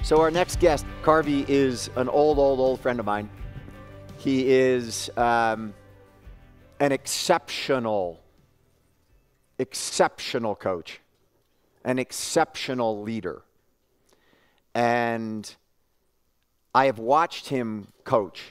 So our next guest, Carvey, is an old friend of mine. He is an exceptional coach, an exceptional leader. And I have watched him coach.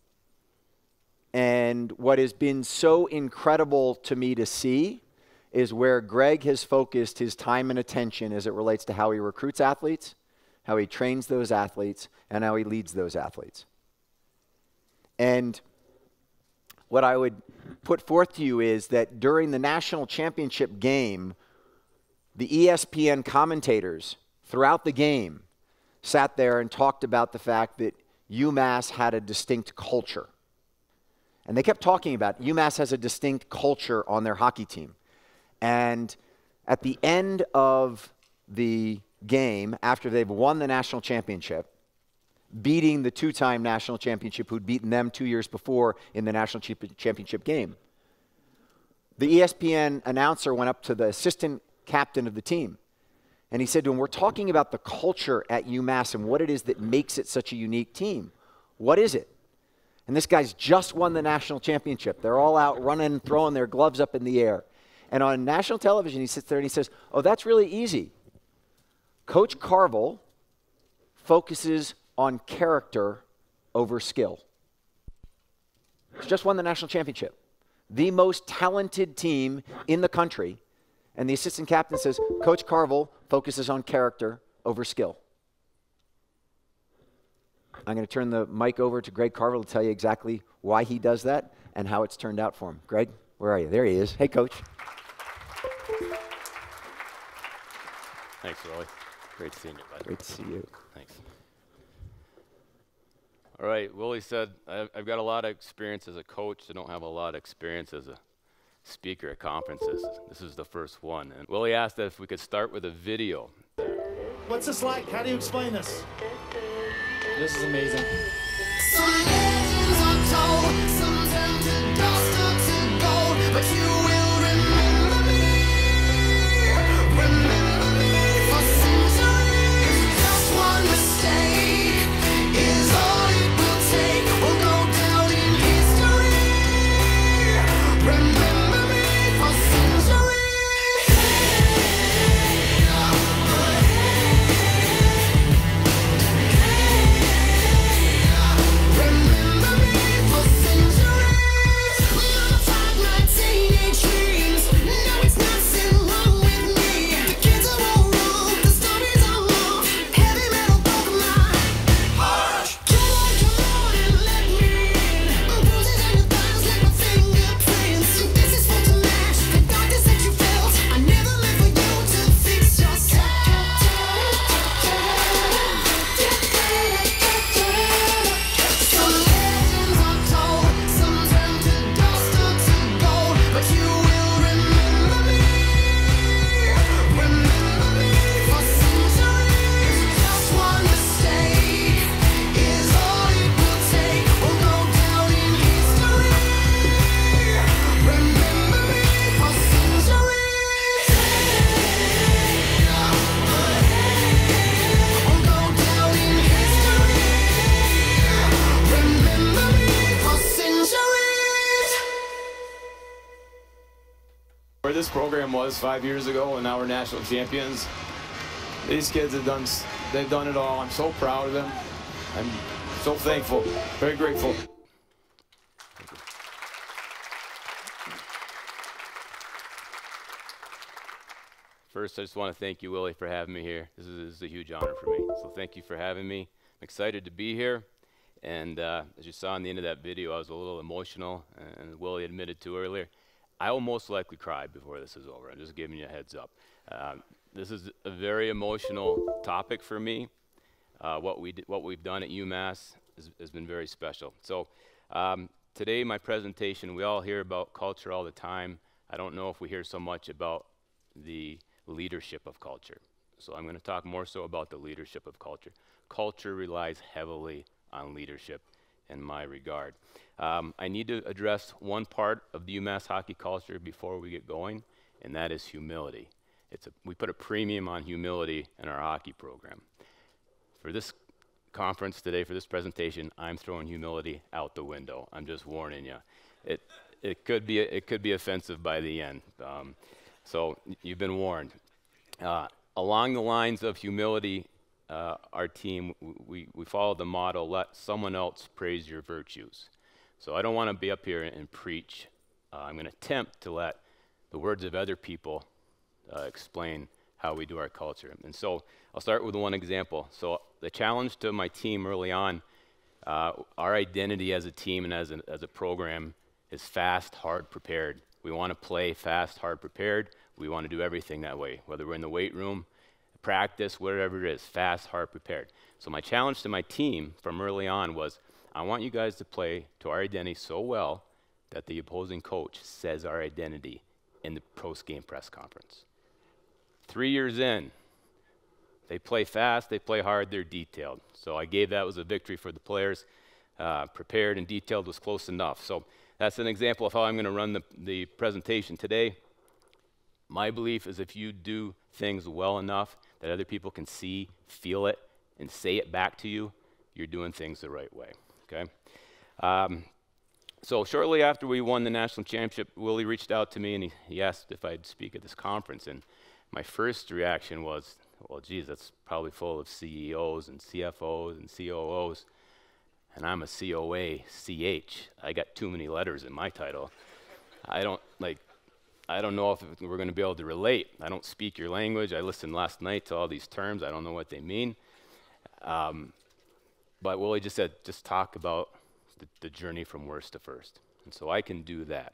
And what has been so incredible to me to see is where Greg has focused his time and attention as it relates to how he recruits athletes, how he trains those athletes, and how he leads those athletes. And what I would put forth to you is that during the national championship game, the ESPN commentators throughout the game sat there and talked about the fact that UMass had a distinct culture. And they kept talking about UMass has a distinct culture on their hockey team. And at the end of the game, after they've won the national championship, beating the two-time national championship who'd beaten them 2 years before in the national championship game, the ESPN announcer went up to the assistant captain of the team, and he said to him, "We're talking about the culture at UMass and what it is that makes it such a unique team. What is it?" And this guy's just won the national championship. They're all out running, throwing their gloves up in the air. And on national television, he sits there and he says, "Oh, that's really easy. Coach Carvel focuses on character over skill." He's just won the national championship. The most talented team in the country. And the assistant captain says, "Coach Carvel focuses on character over skill." I'm going to turn the mic over to Greg Carvel to tell you exactly why he does that and how it's turned out for him. Greg, where are you? There he is. Hey, Coach. Thanks, Willie. Great seeing you, bud. Great to see you. Thanks. All right, Willie said, I've got a lot of experience as a coach. I don't have a lot of experience as a speaker at conferences. This is the first one. And Willie asked if we could start with a video. What's this like? How do you explain this? This is amazing. Some legends are told, some turn to dust or to gold, but you will remember me for centuries. Just one mistake is all it will take. We'll go down in history. Remember me for centuries. Where this program was 5 years ago, and now we're national champions. These kids they've done it all. I'm so proud of them. I'm so thankful, very grateful. First, I just want to thank you, Willie, for having me here. This is a huge honor for me. So thank you for having me. I'm excited to be here. And as you saw in the end of that video, I was a little emotional, and Willie admitted to earlier. I will most likely cry before this is over. I'm just giving you a heads up. This is a very emotional topic for me. What we've done at UMass has been very special. So today, my presentation, we all hear about culture all the time. I don't know if we hear so much about the leadership of culture. So I'm going to talk more so about the leadership of culture. Culture relies heavily on leadership in my regard. I need to address one part of the UMass hockey culture before we get going, and that is humility. We put a premium on humility in our hockey program. for this conference today, for this presentation, I'm throwing humility out the window. I'm just warning you. It could be offensive by the end. So you've been warned. Along the lines of humility, our team, we follow the motto, let someone else praise your virtues. So I don't want to be up here and preach. I'm going to attempt to let the words of other people explain how we do our culture. And so I'll start with one example. So the challenge to my team early on, our identity as a team and as a program is fast, hard, prepared. We want to play fast, hard, prepared. We want to do everything that way, whether we're in the weight room, practice, whatever it is, fast, hard, prepared. So my challenge to my team from early on was, I want you guys to play to our identity so well that the opposing coach says our identity in the post-game press conference. 3 years in, they play fast, they play hard, they're detailed. So I gave that as a victory for the players. Prepared and detailed was close enough. So that's an example of how I'm going to run the presentation today. My belief is if you do things well enough that other people can see, feel it, and say it back to you, you're doing things the right way, okay? So shortly after we won the national championship, Willie reached out to me and he asked if I'd speak at this conference. And my first reaction was, well, geez, that's probably full of CEOs and CFOs and COOs. And I'm a COA, CH. I got too many letters in my title. I don't know if we're going to be able to relate. I don't speak your language. I listened last night to all these terms. I don't know what they mean. But Willie just said, just talk about the journey from worst to first. And so I can do that.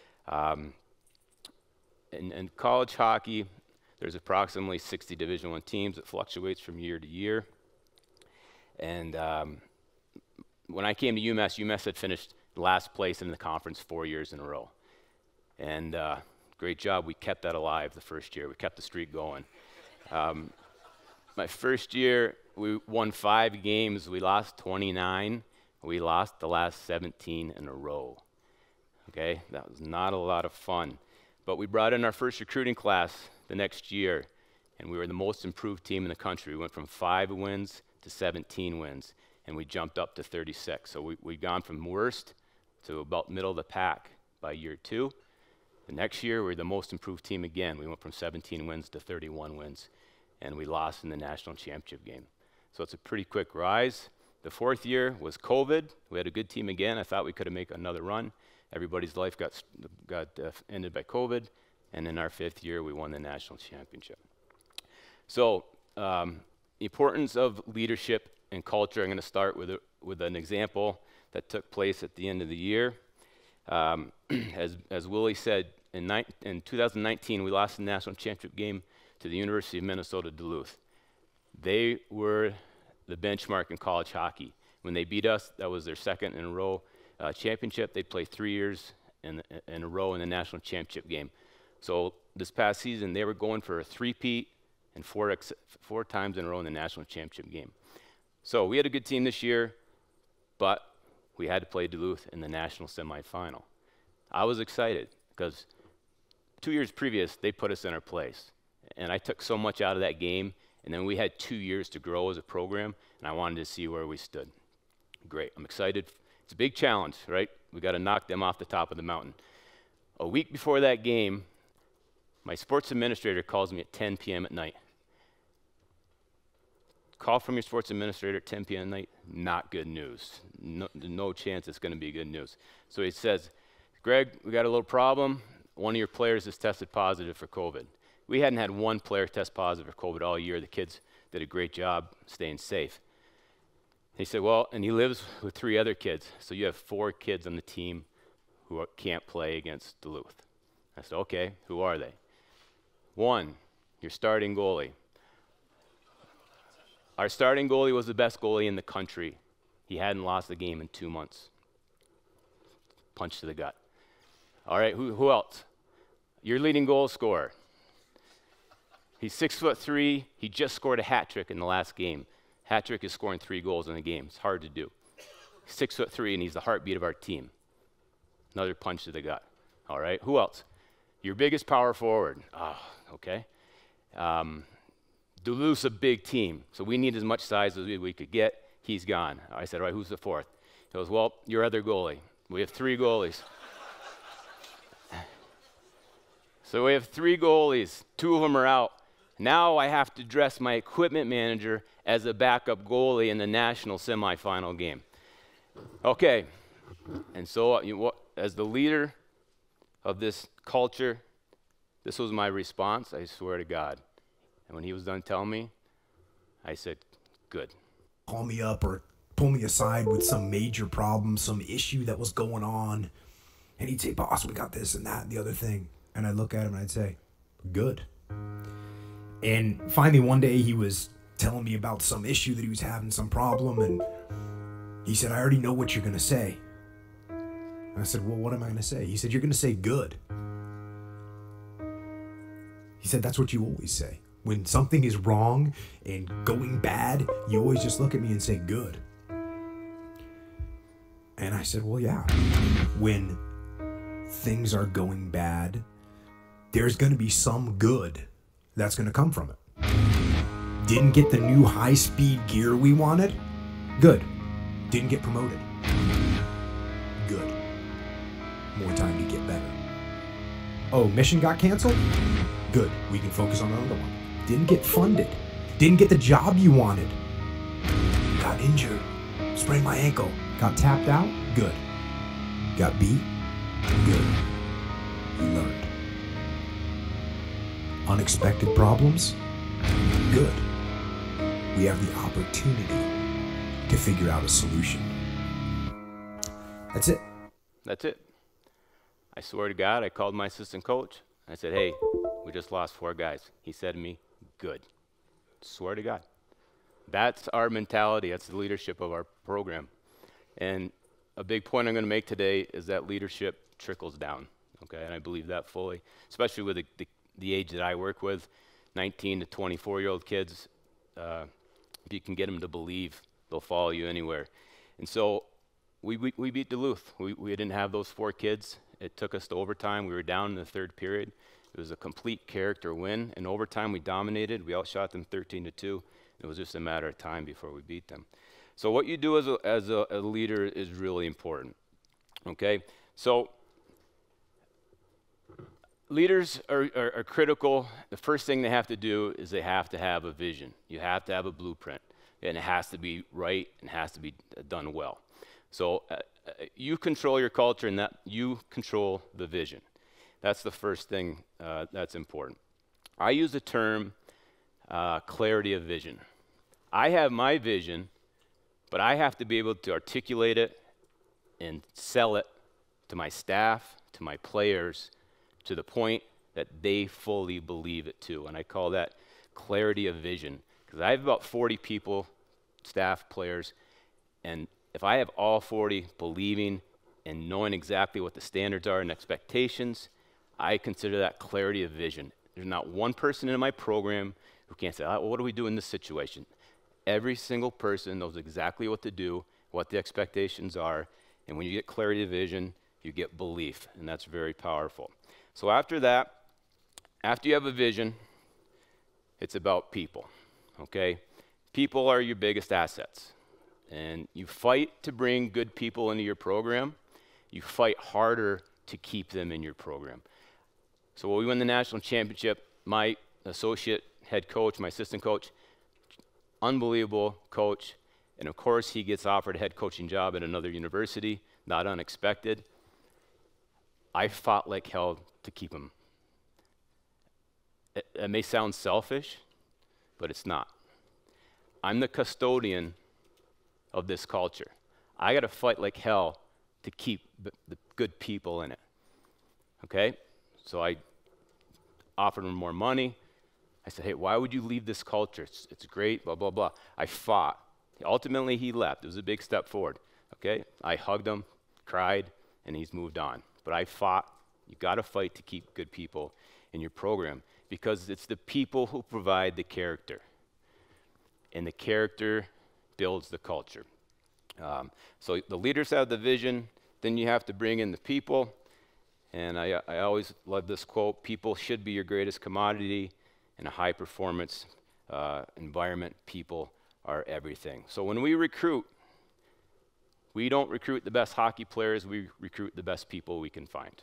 In college hockey, there's approximately 60 Division I teams. It fluctuates from year to year. And when I came to UMass had finished last place in the conference 4 years in a row. And great job, we kept that alive the first year. We kept the streak going. My first year, we won 5 games. We lost 29. We lost the last 17 in a row. Okay, that was not a lot of fun. But we brought in our first recruiting class the next year, and we were the most improved team in the country. We went from 5 wins to 17 wins, and we jumped up to 36. So we've gone from worst to about middle of the pack by year 2. The next year, we were the most improved team again. We went from 17 wins to 31 wins, and we lost in the national championship game. So it's a pretty quick rise. The 4th year was COVID. We had a good team again. I thought we could make another run. Everybody's life got ended by COVID. And in our 5th year, we won the national championship. So importance of leadership and culture, I'm going to start with an example that took place at the end of the year. As Willie said, in 2019, we lost the national championship game to the University of Minnesota Duluth. They were the benchmark in college hockey. When they beat us, that was their 2nd in a row championship. They'd play 3 years in a row in the national championship game. So this past season, they were going for a 3-peat and 4 times in a row in the national championship game. So we had a good team this year, but we had to play Duluth in the national semifinal. I was excited because 2 years previous, they put us in our place. And I took so much out of that game, and then we had 2 years to grow as a program, and I wanted to see where we stood. Great, I'm excited. It's a big challenge, right? We got to knock them off the top of the mountain. A week before that game, my sports administrator calls me at 10 p.m. at night. Call from your sports administrator at 10 p.m. at night, not good news. No chance it's going to be good news. So he says, Greg, we got a little problem. One of your players has tested positive for COVID. We hadn't had one player test positive for COVID all year. The kids did a great job staying safe. He said, well, and he lives with 3 other kids, so you have 4 kids on the team who can't play against Duluth. I said, okay, who are they? 1, your starting goalie. Our starting goalie was the best goalie in the country. He hadn't lost a game in 2 months. Punch to the gut. All right, who else? Your leading goal scorer. He's 6'3". He just scored a hat trick in the last game. Hat trick is scoring 3 goals in a game. It's hard to do. He's 6'3", and he's the heartbeat of our team. Another punch to the gut. All right, who else? Your biggest power forward. Oh, okay. Duluth's a big team, so we need as much size as we could get. He's gone. I said, all right, who's the fourth? He goes, well, your other goalie. We have 3 goalies. So we have 3 goalies. 2 of them are out. Now I have to dress my equipment manager as a backup goalie in the national semifinal game. Okay, and so as the leader of this culture, this was my response, I swear to God. And when he was done telling me, I said, good. Call me up or pull me aside with some major problem, some issue that was going on. And he'd say, boss, we got this and that and the other thing. And I'd look at him and I'd say, good. And finally one day he was telling me about some issue that he was having, some problem. And he said, I already know what you're going to say. And I said, well, what am I going to say? He said, you're going to say good. He said, that's what you always say. When something is wrong and going bad, you always just look at me and say good. And I said, well, yeah. When things are going bad, there's going to be some good that's going to come from it. Didn't get the new high-speed gear we wanted? Good. Didn't get promoted? Good. More time to get better. Oh, mission got canceled? Good. We can focus on another one. Didn't get funded. Didn't get the job you wanted. Got injured. Sprained my ankle. Got tapped out? Good. Got beat? Good. You learned. Unexpected problems? Good. We have the opportunity to figure out a solution. That's it. That's it. I swear to God, I called my assistant coach. I said, hey, we just lost 4 guys. He said to me, good. Swear to God. That's our mentality. That's the leadership of our program. And a big point I'm going to make today is that leadership trickles down. Okay, and I believe that fully, especially with the age that I work with, 19 to 24-year-old kids. If you can get them to believe, they'll follow you anywhere. And so we beat Duluth. We didn't have those 4 kids. It took us to overtime. We were down in the 3rd period. It was a complete character win. In overtime, we dominated. We outshot them 13-2. It was just a matter of time before we beat them. So what you do as a leader is really important. Okay? So leaders are critical. The first thing they have to do is they have to have a vision. You have to have a blueprint. And it has to be right and has to be done well. So you control your culture and that you control the vision. That's the first thing that's important. I use the term clarity of vision. I have my vision, but I have to be able to articulate it and sell it to my staff, to my players, to the point that they fully believe it too. And I call that clarity of vision. Because I have about 40 people, staff, players, and if I have all 40 believing and knowing exactly what the standards are and expectations, I consider that clarity of vision. There's not one person in my program who can't say, well, what do we do in this situation? Every single person knows exactly what to do, what the expectations are, and when you get clarity of vision, you get belief, and that's very powerful. So after that, after you have a vision, it's about people, okay? People are your biggest assets, and you fight to bring good people into your program. You fight harder to keep them in your program. So when we win the national championship, my associate head coach, my assistant coach, unbelievable coach, and of course he gets offered a head coaching job at another university, not unexpected. I fought like hell to keep him. It may sound selfish, but it's not. I'm the custodian of this culture. I got to fight like hell to keep the good people in it. Okay? So I offered him more money. I said, hey, why would you leave this culture? It's great, blah, blah, blah. I fought. Ultimately, he left. It was a big step forward. Okay? I hugged him, cried, and he's moved on. But I fought. You got to fight to keep good people in your program because it's the people who provide the character. And the character builds the culture. So the leaders have the vision, then you have to bring in the people. And I always love this quote, people should be your greatest commodity in a high-performance environment, people are everything. So when we recruit, we don't recruit the best hockey players, we recruit the best people we can find.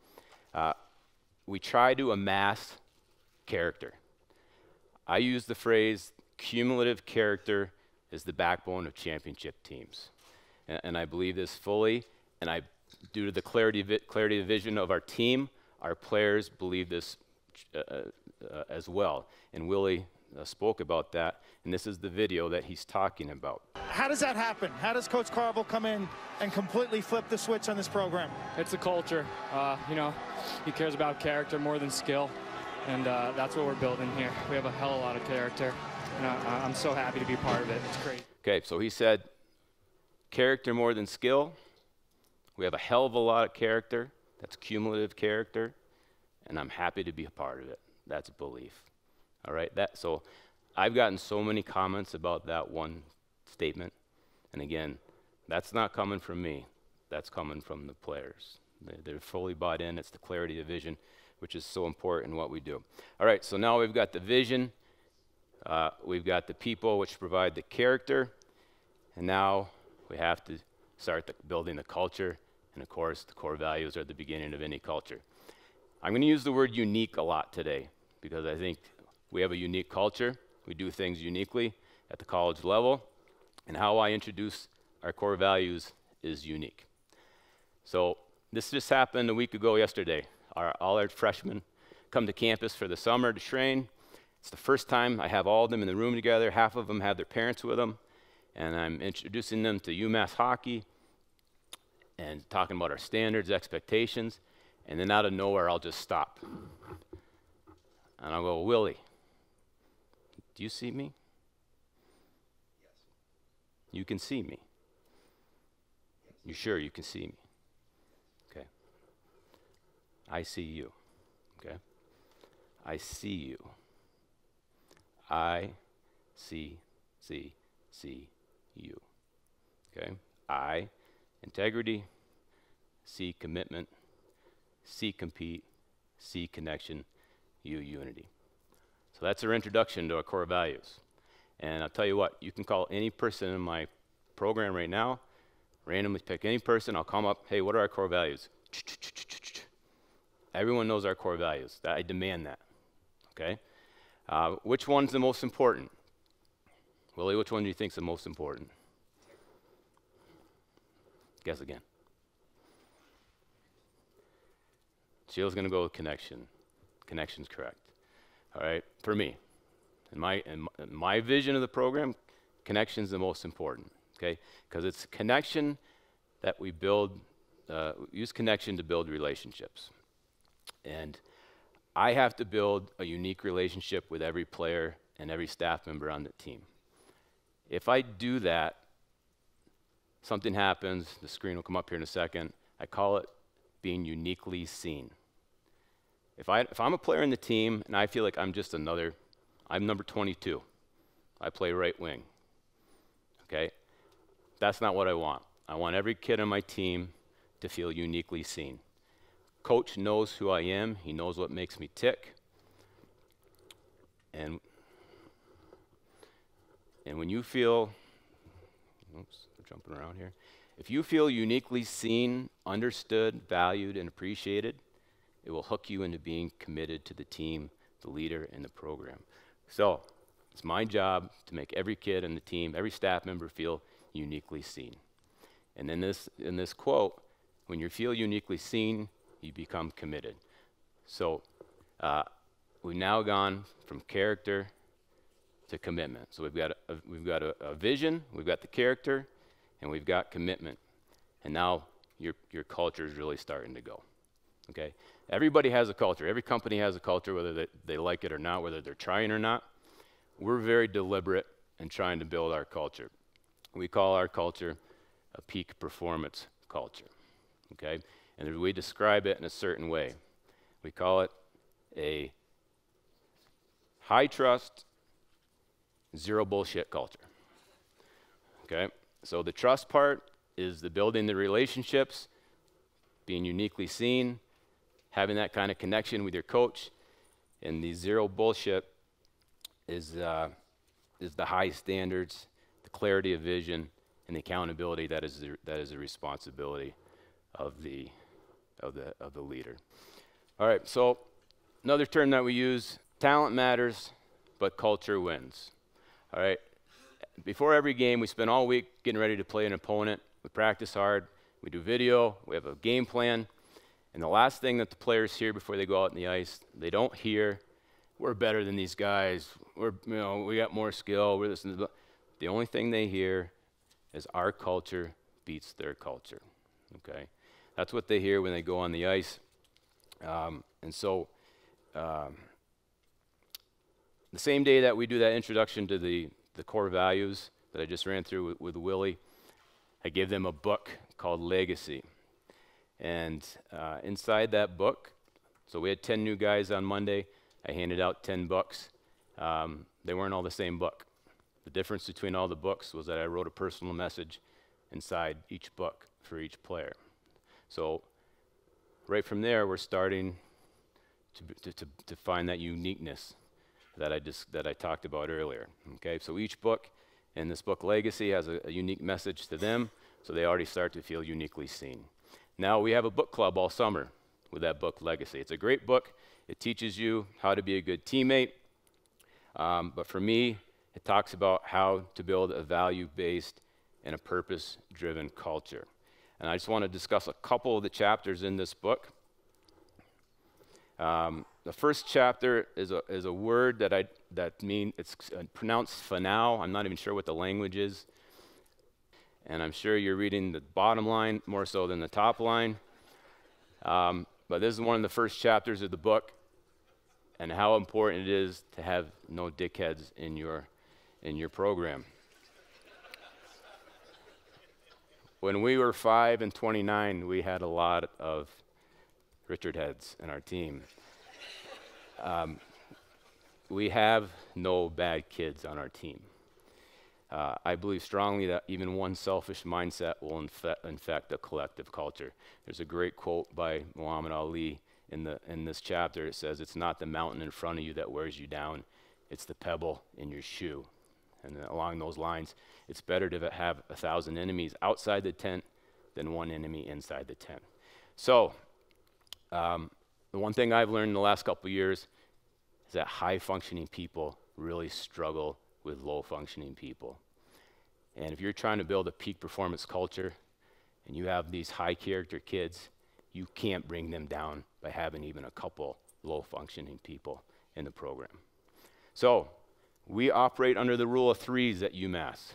We try to amass character. I use the phrase, cumulative character is the backbone of championship teams. And I believe this fully, and due to the clarity of vision of our team, our players believe this as well. And Willie spoke about that, and this is the video that he's talking about. How does that happen? How does Coach Carvel come in and completely flip the switch on this program? It's a culture. You know, he cares about character more than skill, and that's what we're building here. We have a hell of a lot of character, and I'm so happy to be part of it. It's great. Okay, so he said character more than skill. We have a hell of a lot of character. That's cumulative character, and I'm happy to be a part of it. That's belief. All right, so I've gotten so many comments about that one statement, and again, that's not coming from me. That's coming from the players. They're fully bought in. It's the clarity of vision, which is so important in what we do. All right, so now we've got the vision, we've got the people which provide the character, and now we have to start building the culture, and of course, the core values are the beginning of any culture. I'm going to use the word unique a lot today because I think we have a unique culture. We do things uniquely at the college level, and how I introduce our core values is unique. So this just happened a week ago yesterday. All our freshmen come to campus for the summer to train. It's the first time I have all of them in the room together. Half of them have their parents with them, and I'm introducing them to UMass hockey and talking about our standards, expectations, and then out of nowhere I'll just stop. And I'll go, Willie, do you see me? Yes. You can see me. Yes. You sure you can see me? Okay. I see you. Okay. I see you. I see you. Okay. I, integrity, C, commitment, C, compete, C, connection, U, unity. So that's our introduction to our core values. And I'll tell you what, you can call any person in my program right now, randomly pick any person, I'll come up, hey, what are our core values? Everyone knows our core values. I demand that, okay? Which one's the most important? Willie, which one do you think is the most important? Guess again. Sheila's gonna go with connection. Connection's correct. All right, for me, in my vision of the program, connection's the most important, okay? Because it's connection that we build, use connection to build relationships. And I have to build a unique relationship with every player and every staff member on the team. If I do that, something happens, the screen will come up here in a second, I call it being uniquely seen. If I'm a player in the team and I feel like I'm just I'm number 22, I play right wing, okay? That's not what I want. I want every kid on my team to feel uniquely seen. Coach knows who I am, he knows what makes me tick, and when you feel, oops, we're jumping around here. If you feel uniquely seen, understood, valued, and appreciated, it will hook you into being committed to the team, the leader, and the program. So it's my job to make every kid on the team, every staff member feel uniquely seen. And in this quote, when you feel uniquely seen, you become committed. So we've now gone from character to commitment. So we've got a vision, we've got the character, and we've got commitment. And now your culture is really starting to go. Okay? Everybody has a culture. Every company has a culture, whether they like it or not, whether they're trying or not. We're very deliberate in trying to build our culture. We call our culture a peak performance culture. Okay? And we describe it in a certain way. We call it a high trust, zero bullshit culture. Okay? So the trust part is the building the relationships, being uniquely seen, having that kind of connection with your coach, and the zero bullshit is the high standards, the clarity of vision, and the accountability that is the responsibility of the leader. All right, so another term that we use, talent matters, but culture wins. All right, before every game, we spend all week getting ready to play an opponent. We practice hard, we do video, we have a game plan, and the last thing that the players hear before they go out on the ice, they don't hear, we're better than these guys, we got more skill, we're this and that. The only thing they hear is our culture beats their culture, okay? That's what they hear when they go on the ice. And so the same day that we do that introduction to the core values that I just ran through with Willie, I gave them a book called Legacy. And inside that book, so we had 10 new guys on Monday. I handed out 10 books. They weren't all the same book. The difference between all the books was that I wrote a personal message inside each book for each player. So right from there, we're starting to find that uniqueness that I talked about earlier. Okay, so each book in this book Legacy has a unique message to them, so they already start to feel uniquely seen. Now we have a book club all summer with that book Legacy. It's a great book. It teaches you how to be a good teammate, but for me, it talks about how to build a value-based and a purpose-driven culture. And I just want to discuss a couple of the chapters in this book. The first chapter is a word that means it's pronounced fanao. I'm not even sure what the language is. And I'm sure you're reading the bottom line more so than the top line. But this is one of the first chapters of the book, and how important it is to have no dickheads in your program. When we were 5 and 29, we had a lot of Richard heads in our team. We have no bad kids on our team. I believe strongly that even one selfish mindset will infect a collective culture. There's a great quote by Muhammad Ali in this chapter. It says, "It's not the mountain in front of you that wears you down, it's the pebble in your shoe." And along those lines, it's better to have 1,000 enemies outside the tent than one enemy inside the tent. So, the one thing I've learned in the last couple of years is that high-functioning people really struggle with low-functioning people. And if you're trying to build a peak performance culture and you have these high-character kids, you can't bring them down by having even a couple low-functioning people in the program. So, we operate under the rule of threes at UMass.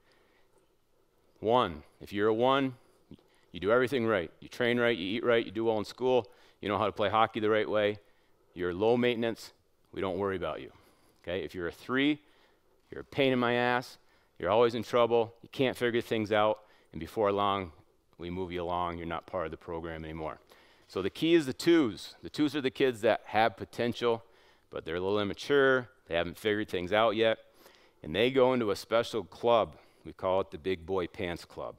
1, if you're a 1, you do everything right. You train right, you eat right, you do well in school, you know how to play hockey the right way. You're low maintenance, we don't worry about you. Okay? If you're a 3, you're a pain in my ass, you're always in trouble, you can't figure things out, and before long, we move you along, you're not part of the program anymore. So the key is the 2s. The 2s are the kids that have potential, but they're a little immature, they haven't figured things out yet, and they go into a special club. We call it the Big Boy Pants Club.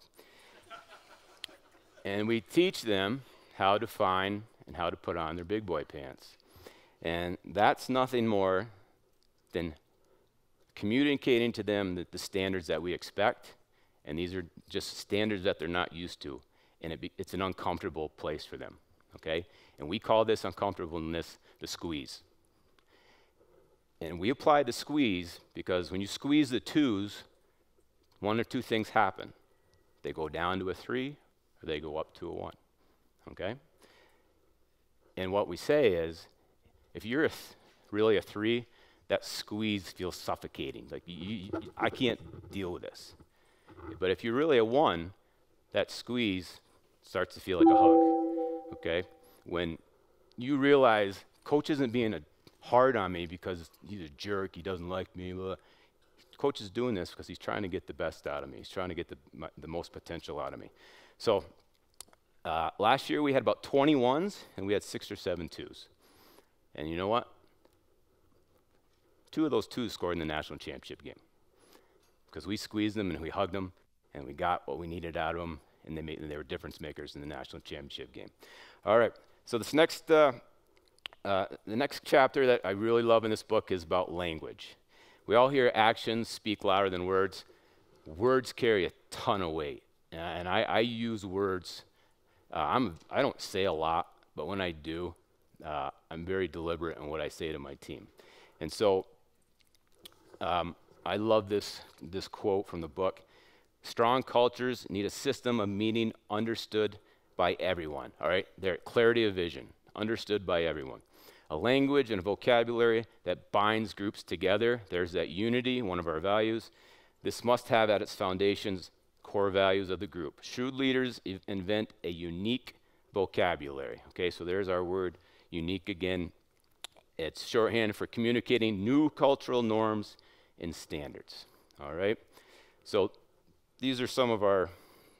And we teach them how to find and how to put on their big boy pants. And that's nothing more than communicating to them the standards that we expect, and these are just standards that they're not used to, and it's an uncomfortable place for them, okay? And we call this uncomfortableness the squeeze. And we apply the squeeze because when you squeeze the 2s, 1 or 2 things happen. They go down to a 3, or they go up to a 1, okay? And what we say is, if you're really a 3, that squeeze feels suffocating. Like, I can't deal with this. But if you're really a 1, that squeeze starts to feel like a hug, okay? When you realize coach isn't being hard on me because he's a jerk, he doesn't like me, blah. Coach is doing this because he's trying to get the best out of me. He's trying to get the most potential out of me. So last year we had about 20 1s and we had 6 or 7 2s. And you know what? 2 of those 2s scored in the national championship game because we squeezed them and we hugged them and we got what we needed out of them, and they were difference makers in the national championship game. All right, so this next the next chapter that I really love in this book is about language. We all hear actions speak louder than words. Words carry a ton of weight. And I use words. I don't say a lot, but when I do, I'm very deliberate in what I say to my team. And so I love this quote from the book. Strong cultures need a system of meaning understood by everyone, all right? They're clarity of vision, understood by everyone. A language and a vocabulary that binds groups together. There's that unity, one of our values. This must have at its foundations core values of the group. Shrewd leaders invent a unique vocabulary. Okay, so there's our word, unique again. It's shorthand for communicating new cultural norms and standards. All right, so these are some of our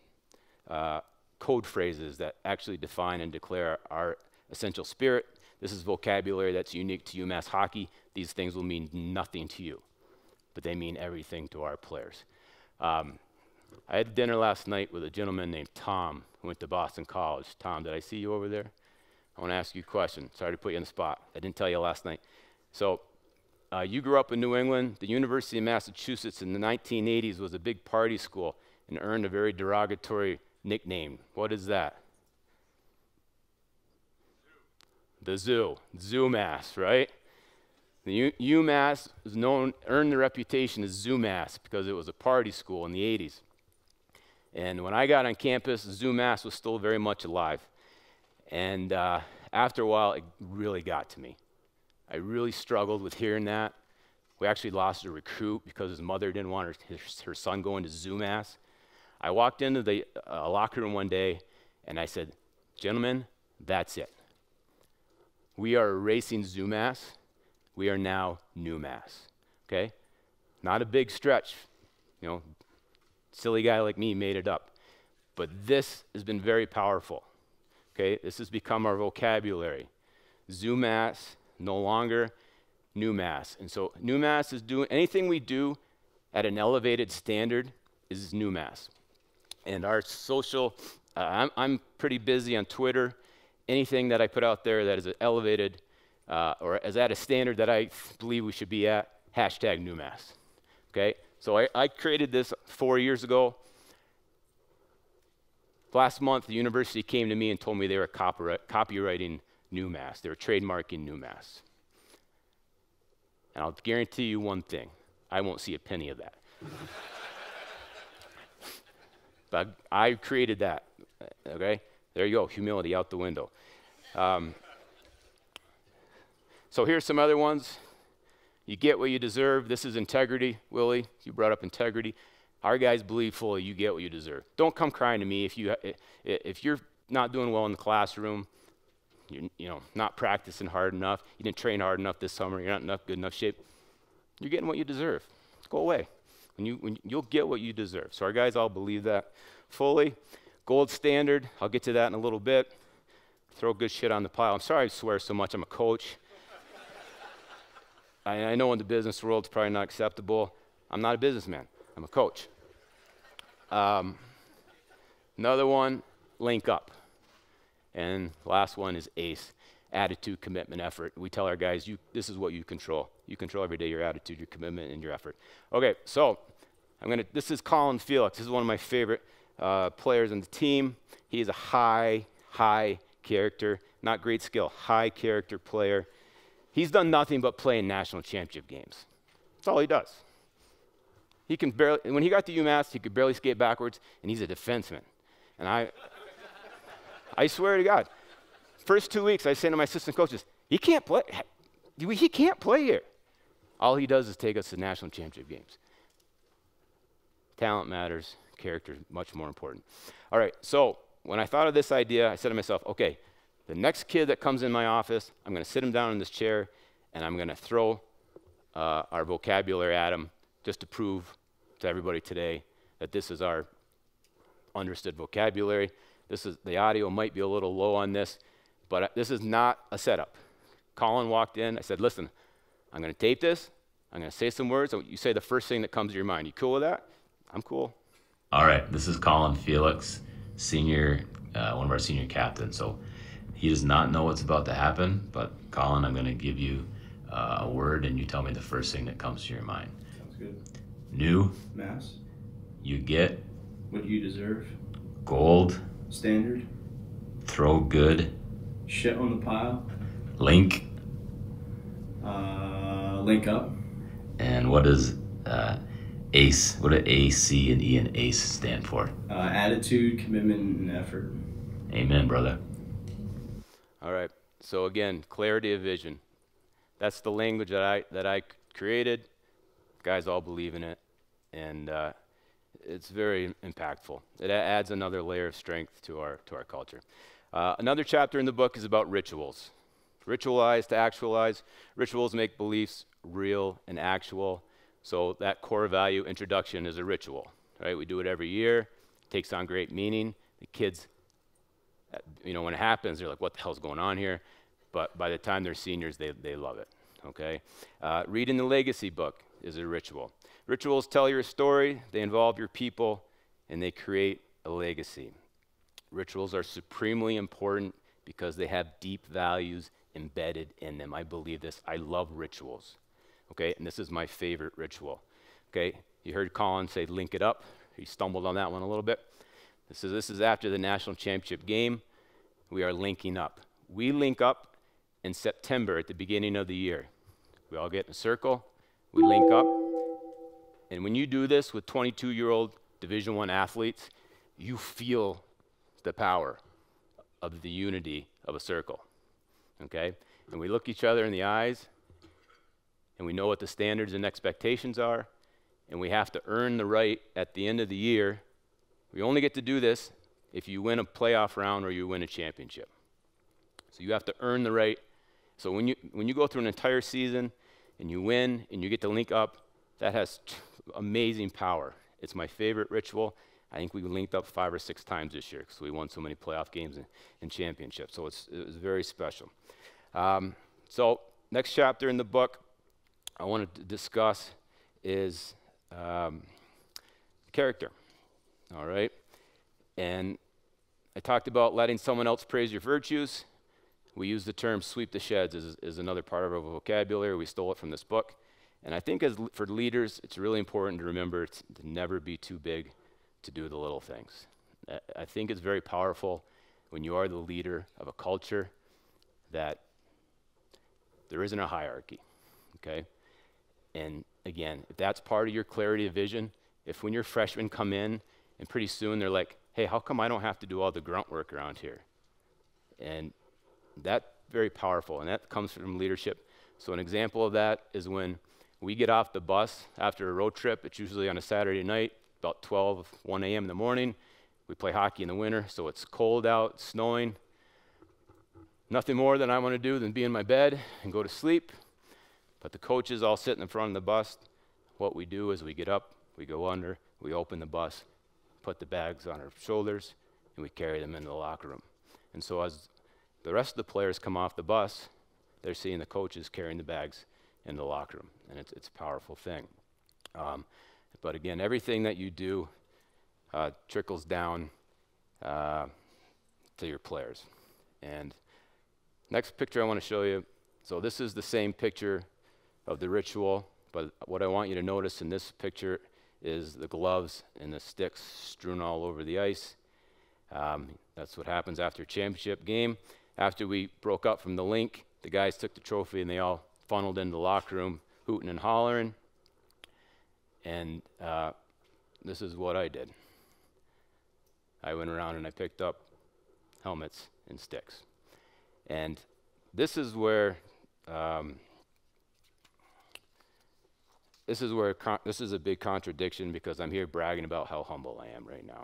code phrases that actually define and declare our essential spirit. This is vocabulary that's unique to UMass hockey. These things will mean nothing to you, but they mean everything to our players. I had dinner last night with a gentleman named Tom who went to Boston College. Tom, did I see you over there? I want to ask you a question. Sorry to put you on the spot. I didn't tell you last night. So you grew up in New England. The University of Massachusetts in the 1980s was a big party school and earned a very derogatory nickname. What is that? The Zoo. UMass, right? The UMass is earned the reputation as UMass because it was a party school in the 80s. And when I got on campus, UMass was still very much alive. And after a while, it really got to me. I really struggled with hearing that. We actually lost a recruit because his mother didn't want her son going to UMass. I walked into the locker room one day, and I said, gentlemen, that's it. We are erasing UMass. We are now NewMass, okay? Not a big stretch, you know, silly guy like me made it up. But this has been very powerful, okay? This has become our vocabulary. UMass, no longer NewMass. And so NewMass is doing, anything we do at an elevated standard is NewMass. And our social, I'm pretty busy on Twitter. Anything that I put out there that is elevated or is at a standard that I believe we should be at, hashtag NewMass, okay? So I created this 4 years ago. Last month, the university came to me and told me they were copywriting NewMass. They were trademarking NewMass. And I'll guarantee you one thing, I won't see a penny of that. But I created that, okay? There you go, humility out the window. So here's some other ones. You get what you deserve. This is integrity, Willie. You brought up integrity. Our guys believe fully you get what you deserve. Don't come crying to me if you're not doing well in the classroom, you're not practicing hard enough, you didn't train hard enough this summer, you're not in good enough shape. You're getting what you deserve. Go away. You'll get what you deserve. So our guys all believe that fully. Gold standard, I'll get to that in a little bit. Throw good shit on the pile. I'm sorry I swear so much, I'm a coach. I know in the business world it's probably not acceptable. I'm not a businessman, I'm a coach. Another one, link up. And last one is ACE, attitude, commitment, effort. We tell our guys, this is what you control. You control every day your attitude, your commitment, and your effort. Okay, so this is Colin Felix. This is one of my favorite players on the team. He is a high character, not great skill, high character player. He's done nothing but play in national championship games. That's all he does. He can barely, when he got to UMass, he could barely skate backwards, and he's a defenseman. And I swear to God, first 2 weeks I say to my assistant coaches, he can't play. He can't play here. All he does is take us to national championship games. Talent matters, character is much more important. All right, so when I thought of this idea, I said to myself, okay, the next kid that comes in my office, I'm going to sit him down in this chair, and I'm going to throw our vocabulary at him just to prove to everybody today that this is our understood vocabulary. The audio might be a little low on this, but this is not a setup. Colin walked in. I said, listen, I'm going to tape this. I'm going to say some words. You say the first thing that comes to your mind. You cool with that? I'm cool. All right. This is Colin Felix, senior, one of our senior captains. So he does not know what's about to happen, but Colin, I'm going to give you a word, and you tell me the first thing that comes to your mind. Sounds good. New, Mass. you get, What you deserve. gold, Standard. throw good, Shit on the pile. link, Link up. and what does ACE, what do A, C, and E and ACE stand for? Attitude, commitment, and effort. Amen, brother. All right. So again, clarity of vision. That's the language that I created. Guys all believe in it, and it's very impactful. It adds another layer of strength to our culture. Another chapter in the book is about rituals. Ritualize to actualize. Rituals make beliefs real and actual. So that core value introduction is a ritual, right? We do it every year. It takes on great meaning. The kids, when it happens, they're like, what the hell's going on here? But by the time they're seniors, they love it, okay? Reading the legacy book is a ritual. Rituals tell your story, they involve your people, and they create a legacy. Rituals are supremely important because they have deep values embedded in them. I believe this. I love rituals, okay? And this is my favorite ritual, okay? You heard Colin say link it up. He stumbled on that one a little bit. This is after the national championship game. We are linking up. We link up in September at the beginning of the year. We all get in a circle. We link up. And when you do this with 22-year-old Division I athletes, you feel the power of the unity of a circle, okay? And we look each other in the eyes, and we know what the standards and expectations are, and we have to earn the right at the end of the year. We only get to do this if you win a playoff round or you win a championship. So you have to earn the right. So when you go through an entire season and you win and you get to link up, that has amazing power. It's my favorite ritual. I think we linked up 5 or 6 times this year because we won so many playoff games and championships. So it was very special. So next chapter in the book I wanted to discuss is character. All right? And I talked about letting someone else praise your virtues. We use the term sweep the sheds as another part of our vocabulary. We stole it from this book. And I think for leaders, it's really important to remember to never be too big to do the little things. I think it's very powerful when you are the leader of a culture that there isn't a hierarchy, okay? And again, if that's part of your clarity of vision, if when your freshmen come in and pretty soon they're like, hey, how come I don't have to do all the grunt work around here? And that's very powerful, and that comes from leadership. So an example of that is when we get off the bus after a road trip. It's usually on a Saturday night, about 1 a.m. in the morning. We play hockey in the winter, so it's cold out, snowing. Nothing more than I want to do than be in my bed and go to sleep. But the coaches all sit in the front of the bus. What we do is we get up, we go under, we open the bus, put the bags on our shoulders, and we carry them into the locker room. And so as the rest of the players come off the bus, they're seeing the coaches carrying the bags in the locker room, and it's a powerful thing. But again, everything that you do trickles down to your players. And next picture I want to show you, so this is the same picture of the ritual, but what I want you to notice in this picture is the gloves and the sticks strewn all over the ice. That's what happens after a championship game. After we broke up from the link, the guys took the trophy and they all funneled into the locker room, hooting and hollering. And this is what I did. I went around and I picked up helmets and sticks. And this is where this is a big contradiction because I'm here bragging about how humble I am right now.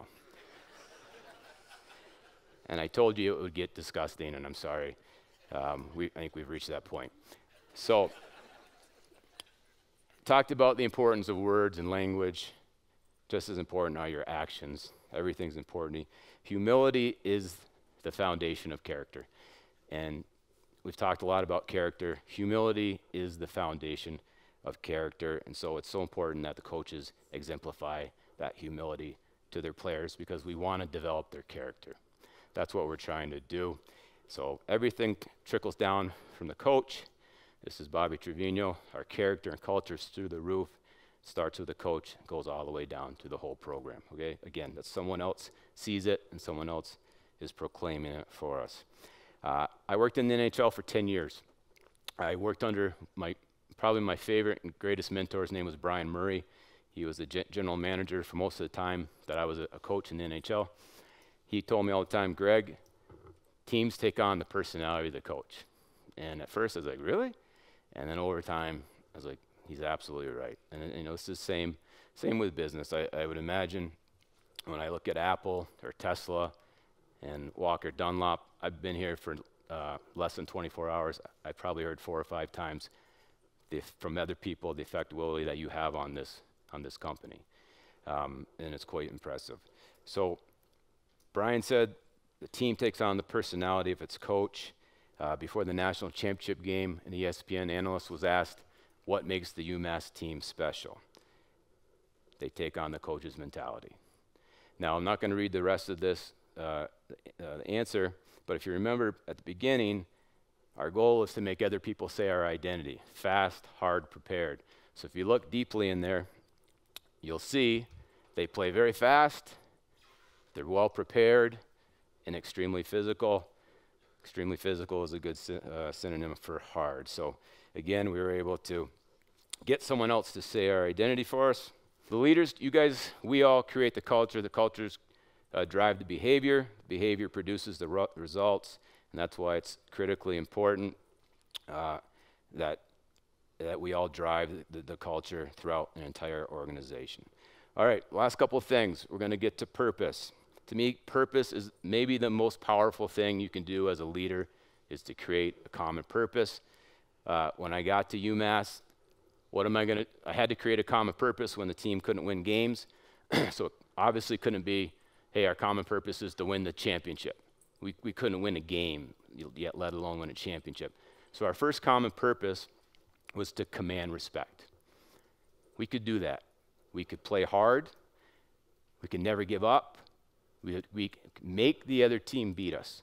And I told you it would get disgusting, and I'm sorry. I think we've reached that point. So, talked about the importance of words and language. Just as important are your actions. Everything's important. Humility is the foundation of character. And we've talked a lot about character. Humility is the foundation of character. And so it's so important that the coaches exemplify that humility to their players because we want to develop their character. That's what we're trying to do. So everything trickles down from the coach. This is Bobby Trevino. Our character and culture is through the roof. Starts with the coach, goes all the way down to the whole program, okay? Again, that someone else sees it and someone else is proclaiming it for us. I worked in the NHL for 10 years. I worked under probably my favorite and greatest mentor. His name was Brian Murray. He was the general manager for most of the time that I was a coach in the NHL. He told me all the time, Greg, teams take on the personality of the coach. And at first I was like, really? And then over time, I was like, he's absolutely right. And you know, it's the same with business. I would imagine when I look at Apple or Tesla and Walker Dunlop, I've been here for less than 24 hours. I probably heard 4 or 5 times from other people the effect, Willie, that you have on this company. And it's quite impressive. So Brian said the team takes on the personality of its coach. Before the national championship game, an ESPN analyst was asked, what makes the UMass team special? They take on the coach's mentality. Now, I'm not going to read the rest of this answer, but if you remember at the beginning, our goal is to make other people say our identity, fast, hard, prepared. So if you look deeply in there, you'll see they play very fast, they're well prepared, and extremely physical. Extremely physical is a good synonym for hard. So again, we were able to get someone else to say our identity for us. The leaders, you guys, we all create the culture. The cultures drive the behavior. The behavior produces the results, and that's why it's critically important that we all drive the culture throughout an entire organization. All right, last couple of things. We're going to get to purpose. To me, purpose is maybe the most powerful thing you can do as a leader, is to create a common purpose. When I got to UMass, I had to create a common purpose when the team couldn't win games. So it obviously couldn't be, hey, our common purpose is to win the championship. We couldn't win a game, yet let alone win a championship. So our first common purpose was to command respect. We could do that. We could play hard. We could never give up. We make the other team beat us.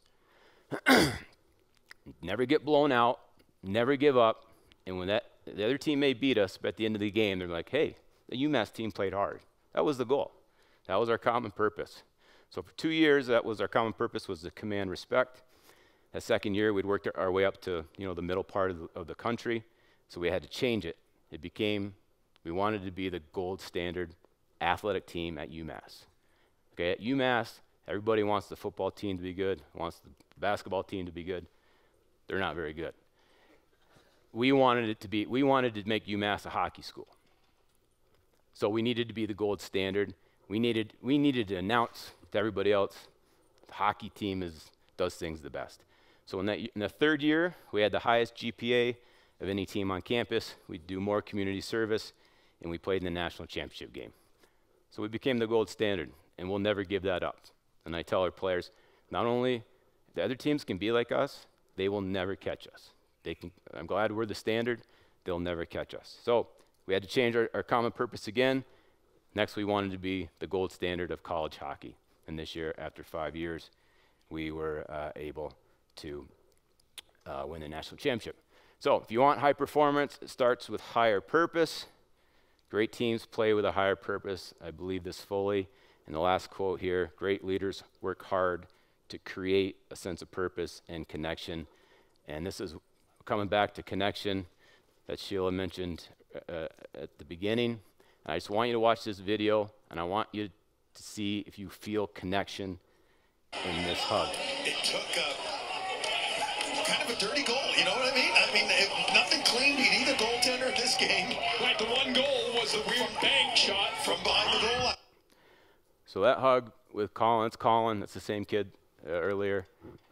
Never get blown out, never give up, and when the other team may beat us, but at the end of the game, they're like, hey, the UMass team played hard. That was the goal. That was our common purpose. So for 2 years, that was our common purpose, was to command respect. That second year, we'd worked our way up to the middle part of the country, so we had to change it. It became, we wanted to be the gold standard athletic team at UMass. Okay, at UMass, everybody wants the football team to be good, wants the basketball team to be good. They're not very good. We wanted to make UMass a hockey school. So we needed to be the gold standard. We needed to announce to everybody else, the hockey team does things the best. So in the third year, we had the highest GPA of any team on campus. We'd do more community service, and we played in the national championship game. So we became the gold standard, and we'll never give that up. And I tell our players, not only the other teams can be like us, they will never catch us. I'm glad we're the standard. They'll never catch us. So we had to change our common purpose again. Next, we wanted to be the gold standard of college hockey. And this year, after 5 years, we were able to win the national championship. So if you want high performance, it starts with higher purpose. Great teams play with a higher purpose. I believe this fully. And the last quote here, great leaders work hard to create a sense of purpose and connection. And this is coming back to connection that Sheila mentioned at the beginning. And I just want you to watch this video, and I want you to see if you feel connection in this hug. It took kind of a dirty goal, you know what I mean? I mean, nothing clean. You need a goaltender in this game. Right, the one goal was a weird bank shot from behind the goal. So that hug with Colin, that's the same kid earlier.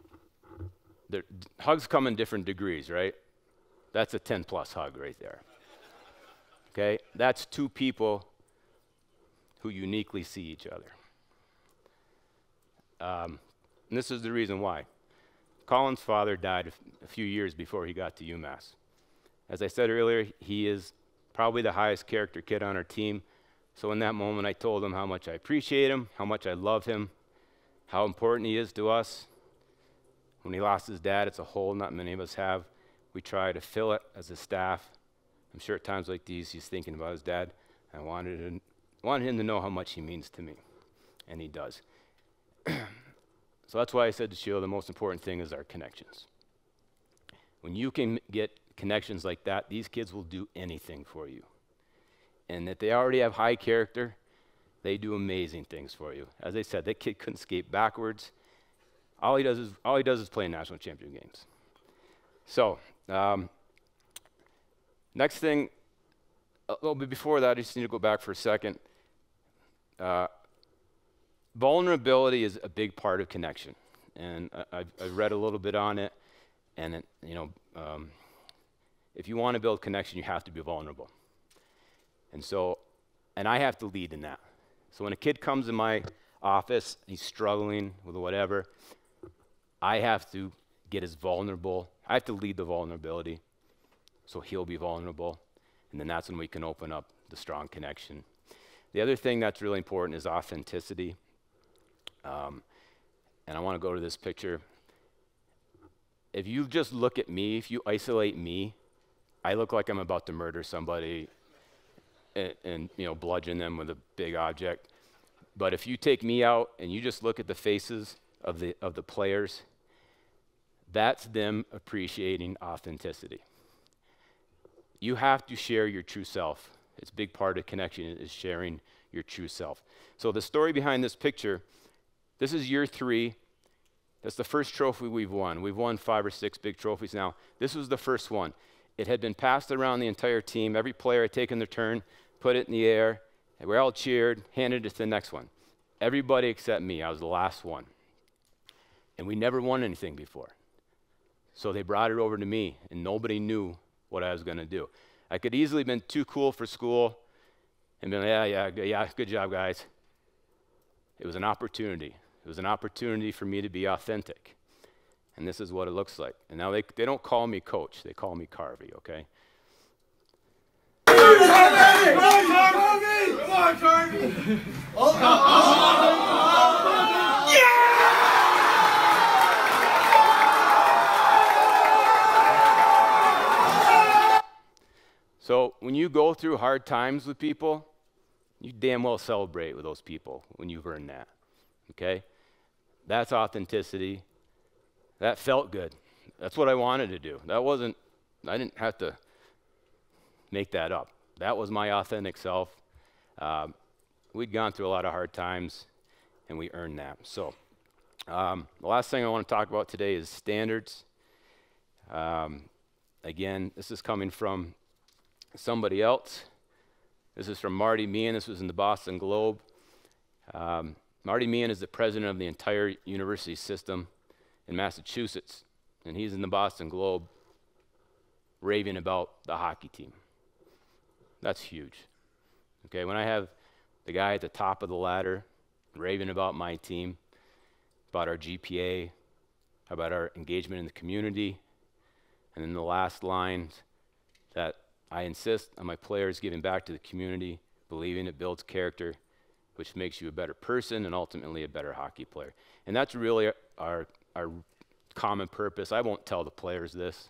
Hugs come in different degrees, right? That's a 10+ hug right there. Okay, that's two people who uniquely see each other. And this is the reason why. Colin's father died a few years before he got to UMass. As I said earlier, he is probably the highest character kid on our team. So in that moment, I told him how much I appreciate him, how much I love him, how important he is to us. When he lost his dad, it's a hole not many of us have. We try to fill it as a staff. I'm sure at times like these, he's thinking about his dad. I wanted him to know how much he means to me, and he does. So that's why I said to Sheila, the most important thing is our connections. When you can get connections like that, these kids will do anything for you. And that they already have high character, they do amazing things for you. As I said, that kid couldn't skate backwards. All he does is play national championship games. So, next thing, a little bit before that, I just need to go back for a second. Vulnerability is a big part of connection, and I've read a little bit on it. And it, if you want to build connection, you have to be vulnerable. And I have to lead in that. So when a kid comes in my office, he's struggling with whatever, I have to get as vulnerable. I have to lead the vulnerability, so he'll be vulnerable, and then that's when we can open up the strong connection. The other thing that's really important is authenticity. And I want to go to this picture. If you just look at me, if you isolate me, I look like I'm about to murder somebody and bludgeon them with a big object. But if you take me out and you just look at the faces of the players, that's them appreciating authenticity. You have to share your true self. It's a big part of connection is sharing your true self. So the story behind this picture, this is year 3. That's the first trophy we've won. We've won 5 or 6 big trophies now. This was the first one. It had been passed around the entire team. Every player had taken their turn, put it in the air, and we all cheered, handed it to the next one. Everybody except me. I was the last one. And we never won anything before. So they brought it over to me, and nobody knew what I was going to do. I could easily have been too cool for school and been, yeah, good job, guys. It was an opportunity. It was an opportunity for me to be authentic. And this is what it looks like. And now they don't call me coach. They call me Carvey, okay? Come on, Carvey! So when you go through hard times with people, you damn well celebrate with those people when you've earned that, okay? That's authenticity. That felt good. That's what I wanted to do. I didn't have to make that up. That was my authentic self. We'd gone through a lot of hard times, and we earned that. So the last thing I want to talk about today is standards. Again, this is coming from somebody else. This is from Marty Meehan. This was in the Boston Globe. Marty Meehan is the president of the entire university system in Massachusetts, and he's in the Boston Globe raving about the hockey team. That's huge. Okay, when I have the guy at the top of the ladder raving about my team, about our GPA, about our engagement in the community, and then the last line that I insist on my players giving back to the community, believing it builds character, which makes you a better person and ultimately a better hockey player. And that's really our common purpose. I won't tell the players this.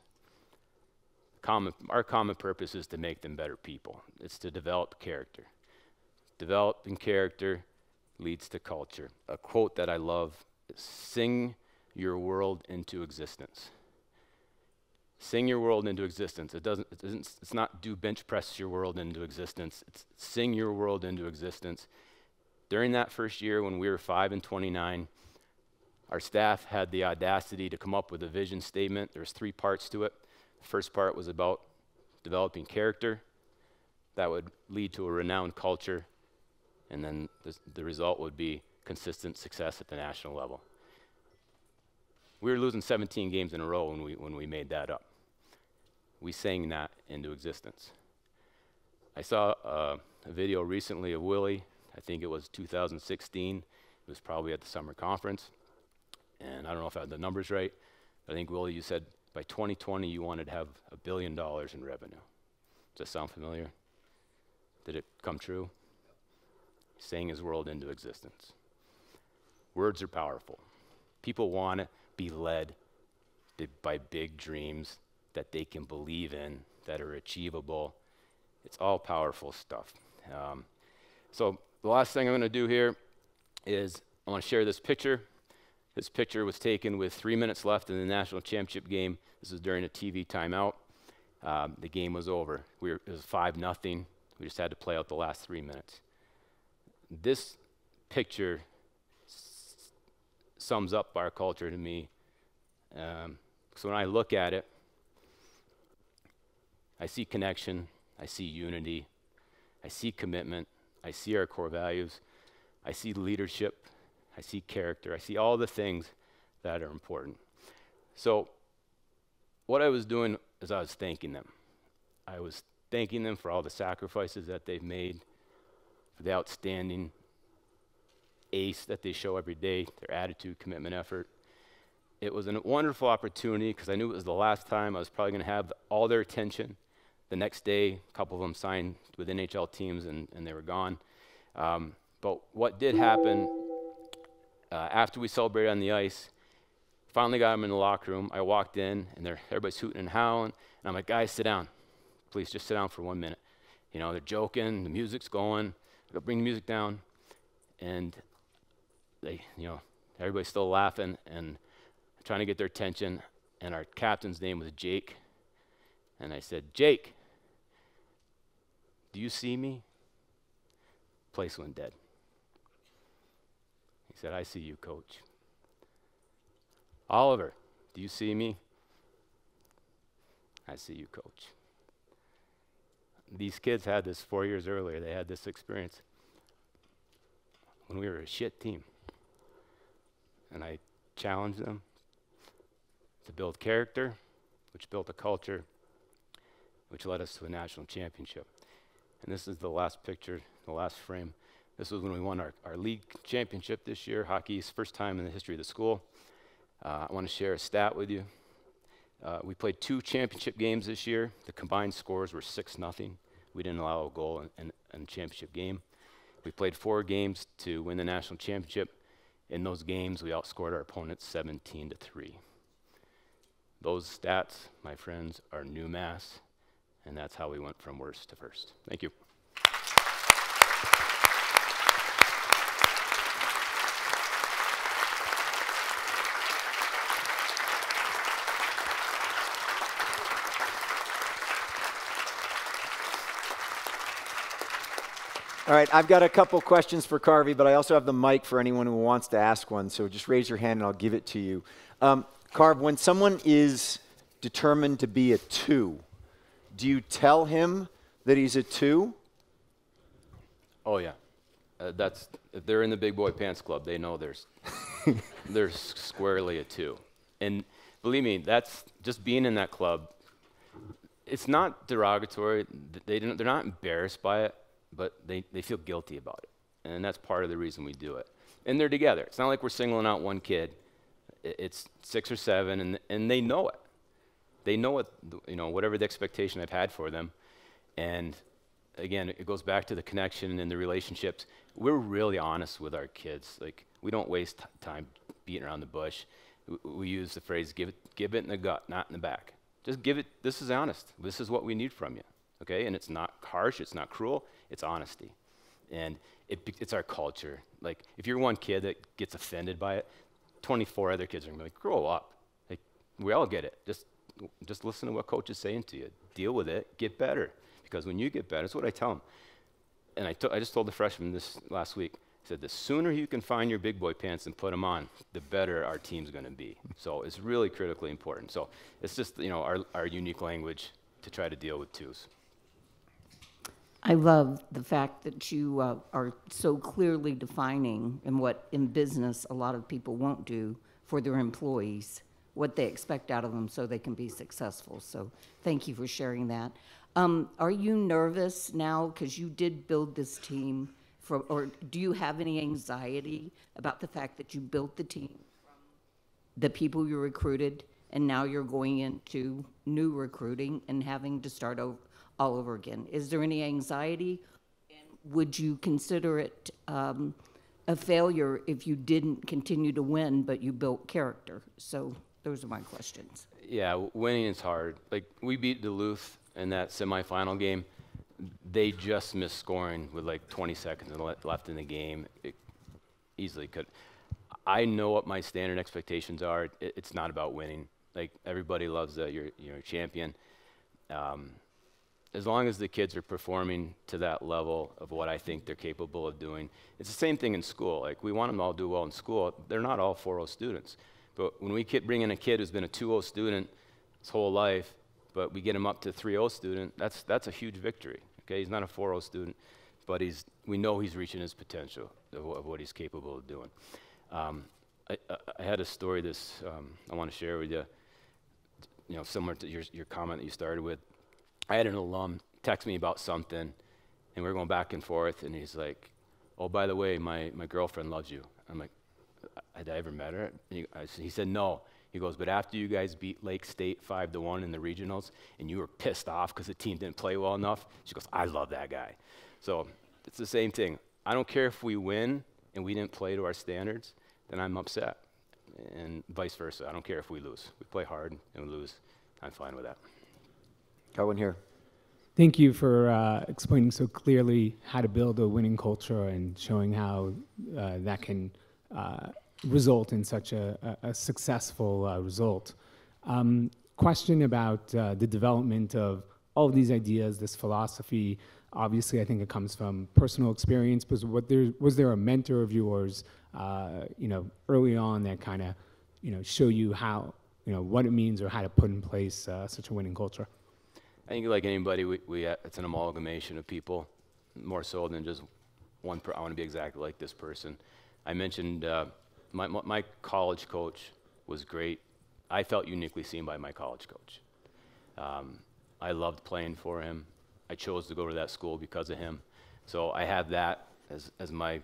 Our common purpose is to make them better people. It's to develop character. Developing character leads to culture. A quote that I love is, "Sing your world into existence." Sing your world into existence. It's not do bench press your world into existence. It's sing your world into existence. During that first year when we were 5-29, our staff had the audacity to come up with a vision statement. There's 3 parts to it. The first part was about developing character. That would lead to a renowned culture. And then the result would be consistent success at the national level. We were losing 17 games in a row when we made that up. We sang that into existence. I saw a video recently of Willie. I think it was 2016. It was probably at the summer conference. And I don't know if I had the numbers right, but I think, Willie, you said by 2020 you wanted to have $1 billion in revenue. Does that sound familiar? Did it come true? Sang his world into existence. Words are powerful. People want to be led by big dreams. that they can believe in, that are achievable. It's all powerful stuff. So the last thing I'm going to do here is I want to share this picture. This picture was taken with 3 minutes left in the national championship game. This was during a TV timeout. The game was over. It was 5-0. We just had to play out the last 3 minutes. This picture sums up our culture to me. So when I look at it, I see connection, I see unity, I see commitment, I see our core values, I see leadership, I see character, I see all the things that are important. So what I was doing is I was thanking them. I was thanking them for all the sacrifices that they've made, for the outstanding ace that they show every day, their attitude, commitment, effort. It was a wonderful opportunity because I knew it was the last time I was probably going to have all their attention. The next day, a couple of them signed with NHL teams and they were gone. But what did happen, after we celebrated on the ice, finally got them in the locker room. I walked in and everybody's hooting and howling. And I'm like, guys, sit down. Please just sit down for 1 minute. You know, they're joking, the music's going. I'll bring the music down. And they, you know, everybody's still laughing and trying to get their attention. And our captain's name was Jake. And I said, Jake, do you see me? Place went dead. He said, I see you, coach. Oliver, do you see me? I see you, coach. These kids had this 4 years earlier. They had this experience when we were a shit team. And I challenged them to build character, which built a culture, which led us to a national championship. And this is the last picture, the last frame. This was when we won our league championship this year, hockey's first time in the history of the school. I want to share a stat with you. We played 2 championship games this year. The combined scores were 6-0. We didn't allow a goal in a championship game. We played 4 games to win the national championship. In those games, we outscored our opponents 17-3. Those stats, my friends, are UMass, and that's how we went from worst to first. Thank you. All right, I've got a couple questions for Carvey, but I also have the mic for anyone who wants to ask one, so just raise your hand and I'll give it to you. Carv, when someone is determined to be a 2, do you tell him that he's a 2? Oh, yeah. If they're in the Big Boy Pants Club, they know they're squarely a 2. And believe me, that's just being in that club. It's not derogatory. They're not embarrassed by it, but they feel guilty about it. And that's part of the reason we do it. And they're together. It's not like we're singling out one kid. It's 6 or 7, and they know it. They know what, you know, whatever the expectation I've had for them. And again, it goes back to the connection and the relationships. We're really honest with our kids. Like, we don't waste time beating around the bush. We use the phrase, give it in the gut, not in the back. Just give it, this is honest. This is what we need from you, okay? And it's not harsh, it's not cruel, it's honesty. And it's our culture. Like, if you're one kid that gets offended by it, 24 other kids are gonna be like, grow up. Like, we all get it. Just listen to what coach is saying to you. Deal with it, get better. Because when you get better, that's what I tell them. And I just told the freshmen this last week, I said, the sooner you can find your big boy pants and put them on, the better our team's gonna be. So it's really critically important. So it's just, you know, our unique language to try to deal with 2s. I love the fact that you are so clearly defining, and what in business a lot of people won't do for their employees, what they expect out of them so they can be successful. So thank you for sharing that. Are you nervous now, because you did build this team, or do you have any anxiety about the fact that you built the team from the people you recruited, and now you're going into new recruiting and having to start all over again? Is there any anxiety? And would you consider it a failure if you didn't continue to win, but you built character? So Those are my questions. Yeah, winning is hard. Like, we beat Duluth in that semifinal game. They just missed scoring with like 20 seconds left in the game. It easily could. I know what my standard expectations are. It's not about winning. Like, everybody loves that you're a champion. As long as the kids are performing to that level of what I think they're capable of doing. It's the same thing in school. Like, we want them to all do well in school. They're not all 4.0 students. But when we bring in a kid who's been a 2.0 student his whole life, but we get him up to 3.0 student, that's a huge victory. Okay, he's not a 4.0 student, but we know he's reaching his potential of what he's capable of doing. I had a story I want to share with you, similar to your comment that you started with. I had an alum text me about something, and we were going back and forth, and he's like, "Oh, by the way, my girlfriend loves you." I'm like, "Had I ever met her?" And he said, "No." He goes, "But after you guys beat Lake State 5-1 in the regionals, and you were pissed off because the team didn't play well enough," she goes, "I love that guy." So it's the same thing. I don't care if we win and we didn't play to our standards, then I'm upset, and vice versa. I don't care if we lose. We play hard and we lose. I'm fine with that. Got one here. Thank you for explaining so clearly how to build a winning culture and showing how that can result in such a successful result. Question about the development of all of these ideas, this philosophy. Obviously, I think it comes from personal experience, but was there a mentor of yours, early on that kind of, show you how, what it means or how to put in place such a winning culture? I think, like anybody, it's an amalgamation of people, more so than just one. I want to be exactly like this person. I mentioned my college coach was great. I felt uniquely seen by my college coach. I loved playing for him. I chose to go to that school because of him. So I have that as my,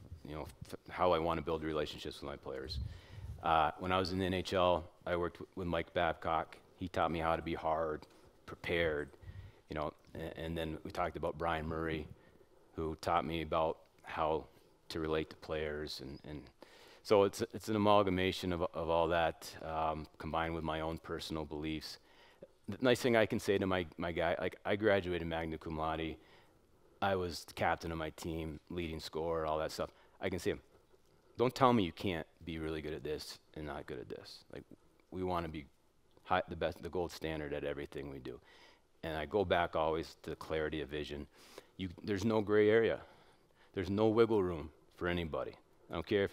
how I want to build relationships with my players. When I was in the NHL, I worked with Mike Babcock. He taught me how to be hard, prepared, and then we talked about Brian Murray, who taught me about how to relate to players, and so it's an amalgamation of all that, combined with my own personal beliefs. The nice thing I can say to my guy, like, I graduated magna cum laude. I was the captain of my team, leading scorer, all that stuff. I can say, don't tell me you can't be really good at this and not good at this. Like, we want to be the best, the gold standard at everything we do. And I go back always to the clarity of vision. There's no gray area. There's no wiggle room for anybody. I don't care if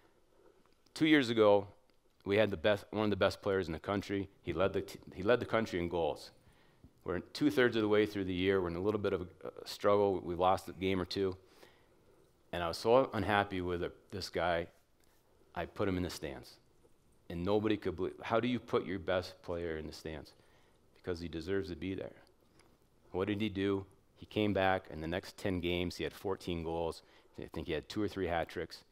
2 years ago we had one of the best players in the country. He led the country in goals. We're 2/3 of the way through the year. We're in a little bit of a struggle. We lost a game or two. And I was so unhappy with this guy, I put him in the stands. And nobody could believe, how do you put your best player in the stands? Because he deserves to be there. What did he do? He came back, and the next 10 games, he had 14 goals. I think he had 2 or 3 hat tricks.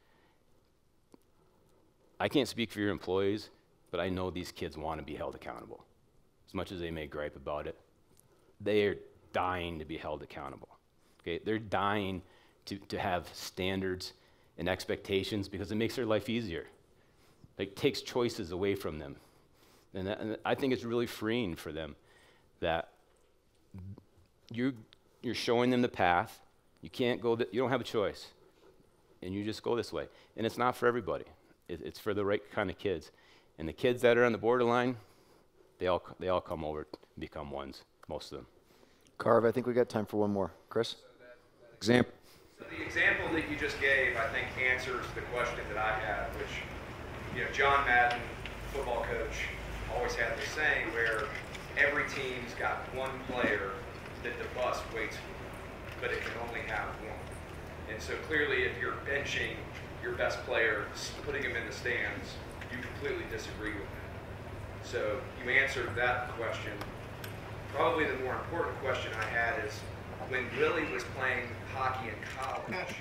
I can't speak for your employees, but I know these kids want to be held accountable. As much as they may gripe about it, they are dying to be held accountable. Okay? They're dying to have standards and expectations because it makes their life easier. It takes choices away from them. And I think it's really freeing for them that you're showing them the path. You can't go, you don't have a choice. And you just go this way. And it's not for everybody. It's for the right kind of kids. And the kids that are on the borderline, they all come over and become ones, most of them. Carv, I think we got time for one more. Chris? Example. So the example that you just gave, I think, answers the question that I had, which, John Madden, football coach, always had this saying where every team's got one player that the bus waits for, but it can only have one. And so clearly, if you're benching your best player, putting him in the stands, you completely disagree with that. So you answered that question. Probably the more important question I had is, when Willie was playing hockey in college,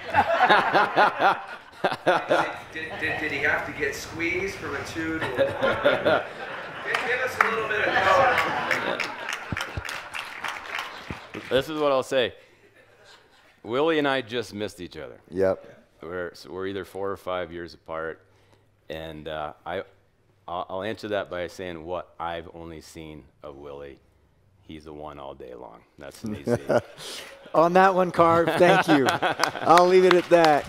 did he have to get squeezed from a 2 to a 1? Give us a little bit of color. This is what I'll say. Willie and I just missed each other. Yep. We're either 4 or 5 years apart, and I'll answer that by saying what I've only seen of Willie. He's a one all day long. That's an AC. On that one, Carv, thank you. I'll leave it at that.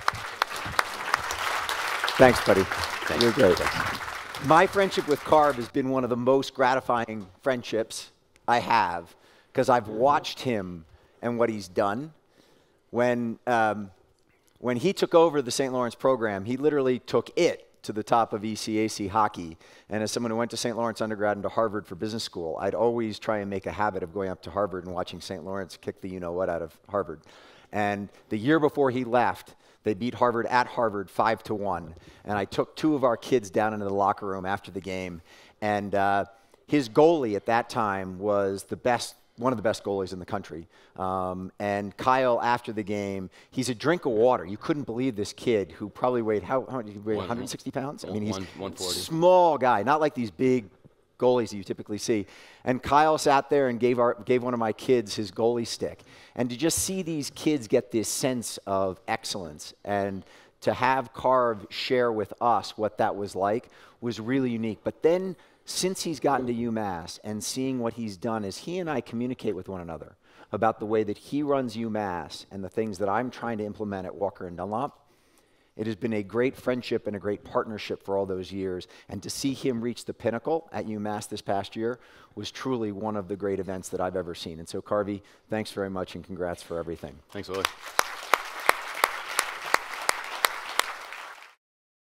Thanks, buddy. Thanks. You're great. My friendship with Carv has been one of the most gratifying friendships I have, because I've watched him and what he's done. When he took over the St. Lawrence program, he literally took it to the top of ECAC hockey. And as someone who went to St. Lawrence undergrad and to Harvard for business school, I'd always try and make a habit of going up to Harvard and watching St. Lawrence kick the you-know-what out of Harvard. And the year before he left, they beat Harvard at Harvard 5-1. And I took 2 of our kids down into the locker room after the game. And his goalie at that time was one of the best goalies in the country. And Kyle, after the game, he's a drink of water. You couldn't believe this kid who probably weighed, how much did he weigh, 160 pounds? I mean, he's 140. Small guy, not like these big goalies that you typically see. And Kyle sat there and gave one of my kids his goalie stick. And to just see these kids get this sense of excellence and to have Carv share with us what that was like was really unique. But then since he's gotten to UMass and seeing what he's done, as he and I communicate with one another about the way that he runs UMass and the things that I'm trying to implement at Walker and Dunlop, it has been a great friendship and a great partnership for all those years. And to see him reach the pinnacle at UMass this past year was truly one of the great events that I've ever seen. And so, Carvey, thanks very much and congrats for everything. Thanks, Willie.